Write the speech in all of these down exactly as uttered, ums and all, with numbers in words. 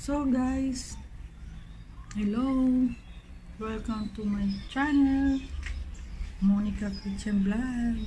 So guys, hello, welcome to my channel, Monica Kitchen Vlog.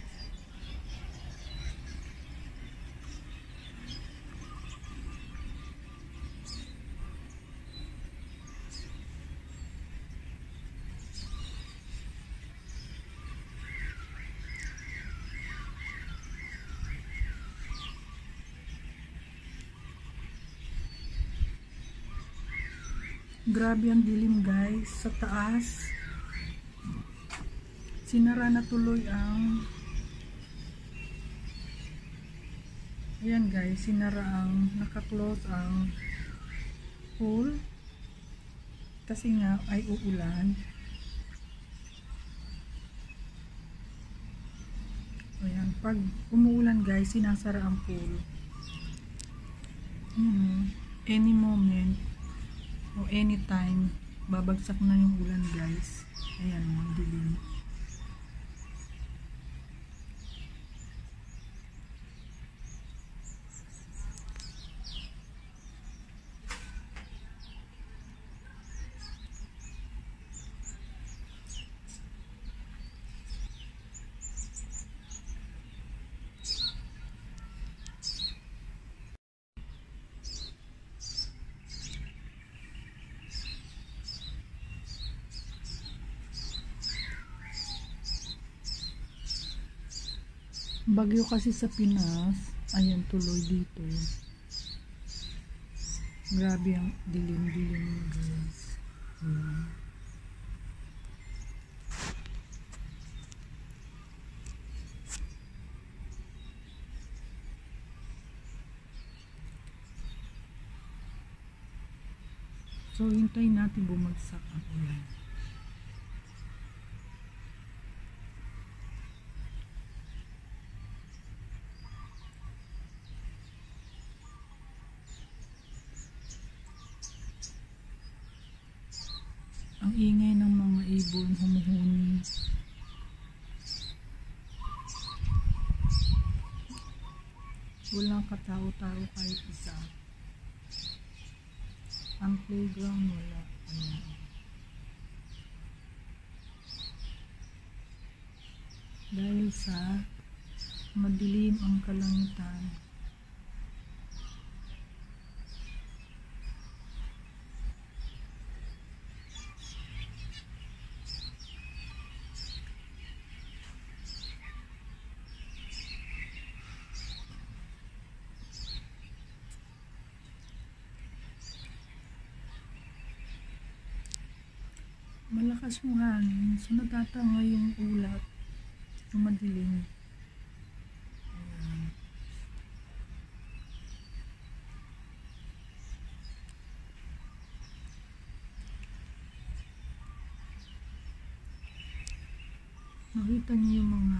Grabe ang dilim guys, sa taas. Sinara na tuloy ang ayan guys, sinara ang naka-close ang pool kasi nga ay uulan. Ayan, pag umuulan guys, sinasara ang pool. Ayan, any moment o anytime babagsak na yung ulan guys. Ayan, ang dilim. Bagyo kasi sa Pinas, ayan tuloy dito. Grabe ang dilim-dilim guys. Ayan. So hintayin natin bumagsak ang ulan. Ang ingay ng mga ibon humuhuni. Walang katao-tao kahit isa. Ang playground wala. Ayan. Dahil sa madilim ang kalangitan. Malakas yung hangin, so natatanga yung ulat, yung madilim. Ayan. Nakita niyo yung mga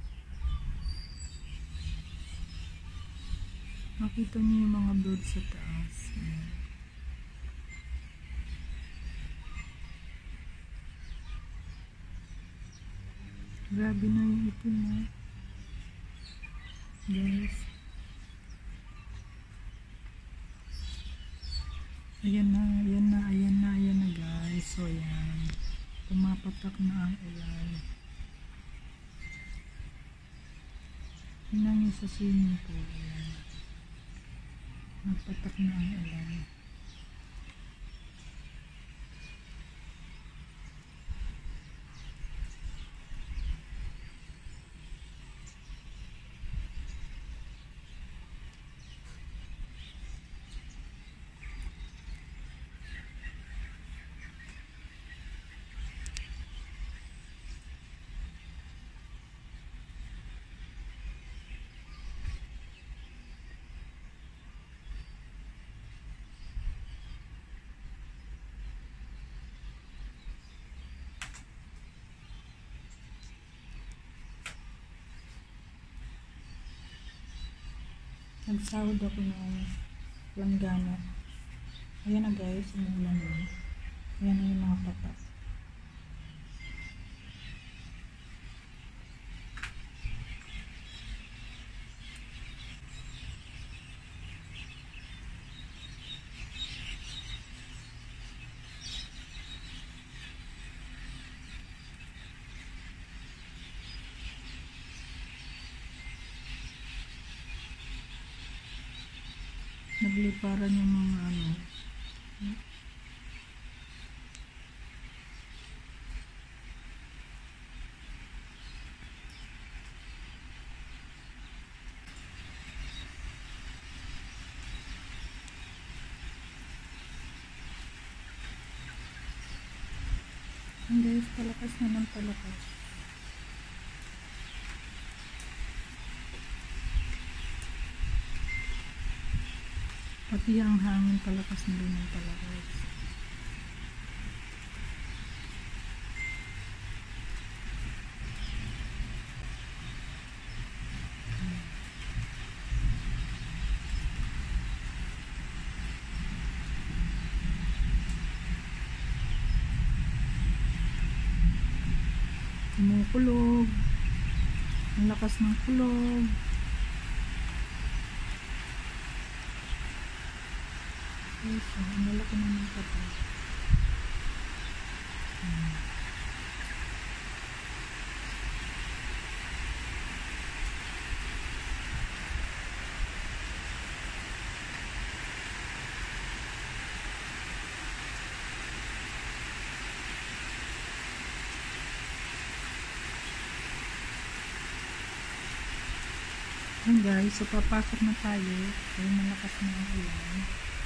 nakita niyo yung mga birds sa taas. Ayan. Grabe na yung ipon mo guys. Ayan na, ayan na, ayan na, ayan na guys. So ayan, pumapatak na ang ulan. Tingnan nyo sa swimming pool. Ayan, nagpatak na ang ulan. Nagsahod ako ng langgana. Ayan na guys, umulan na. Ayan na yung mga patak. nagliparan yung mga ano. Ang guys, palakas na ng palakas. Pati ang hangin palakas na rin ng palakas. Kumukulog. Ang lakas ng kulog. Ay, so, ang lalaki na ng kapal. Hmm. Ayan guys, so papasok na tayo. Ay malakas na ang ulan.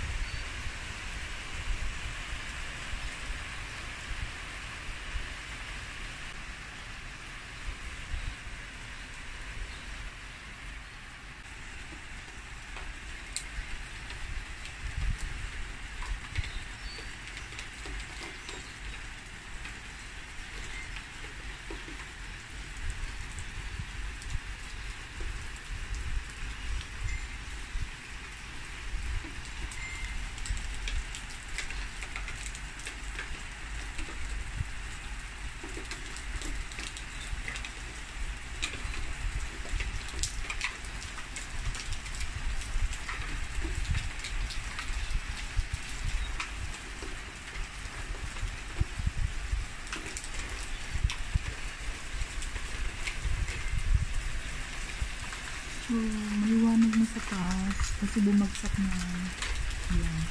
So, maliwanag na sa taas kasi bumagsak na yan.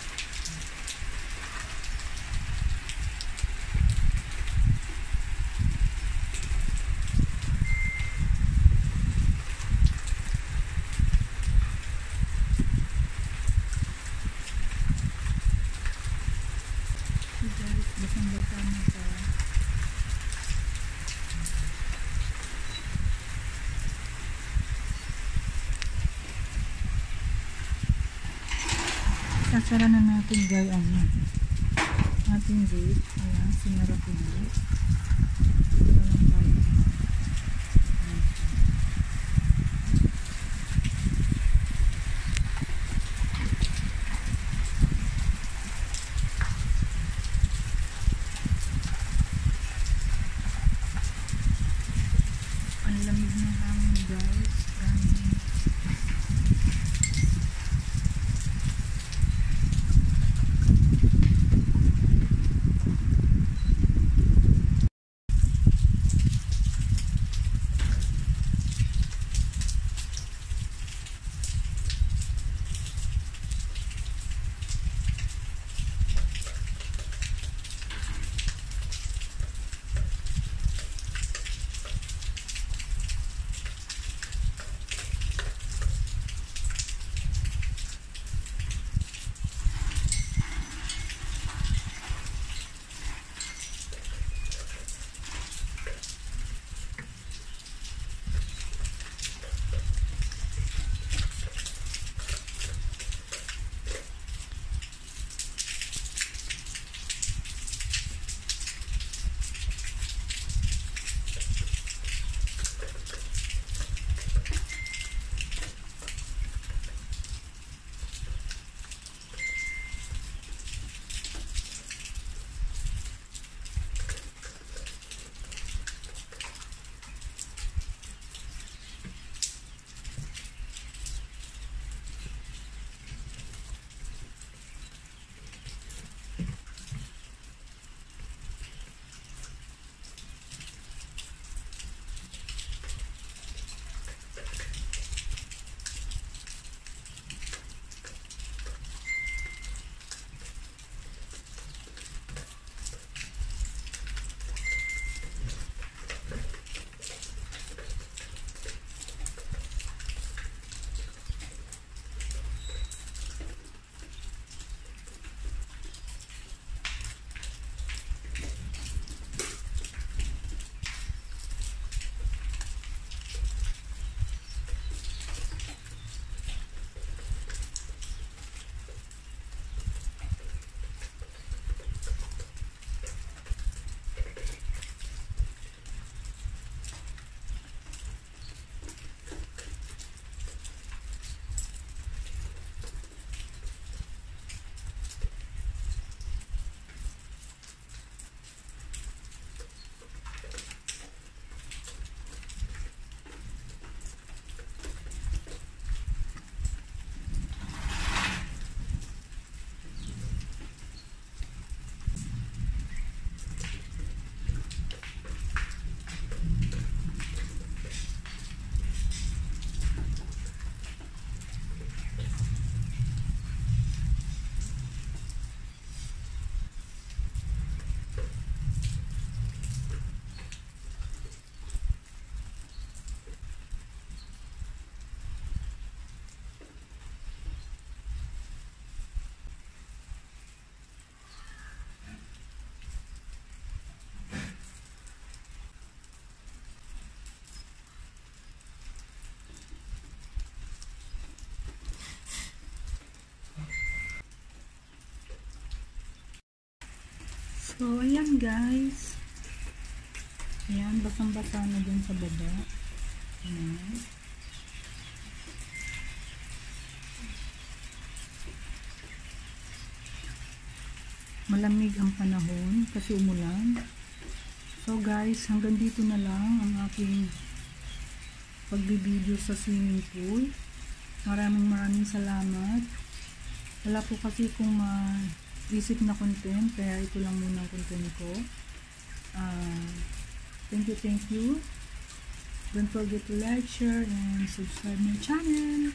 So guys, basang-basa na sa sasara na natin guys ang ating gate. Ayan, sinara ko na. Ito na lang tayo. Ang lamig ng hangin guys. Grabe. So, ayan guys. Ayan, basang-basa na dyan sa baba. Ayan. Malamig ang panahon kasi umulan. So guys, hanggang dito na lang ang aking pagbibideo sa swimming pool. Maraming maraming salamat. Wala po kasi kung maisip na content, kaya ito lang muna ang content ko. Uh, thank you, thank you. Don't forget to like, share, and subscribe my channel.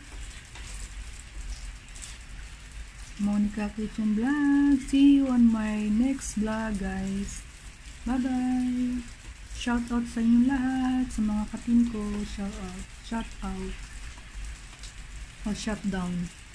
Monica Kitchen Vlog. See you on my next vlog, guys. Bye-bye. Shout out sa inyo lahat, sa mga katin ko. Shout out. Shout out. Or shut down.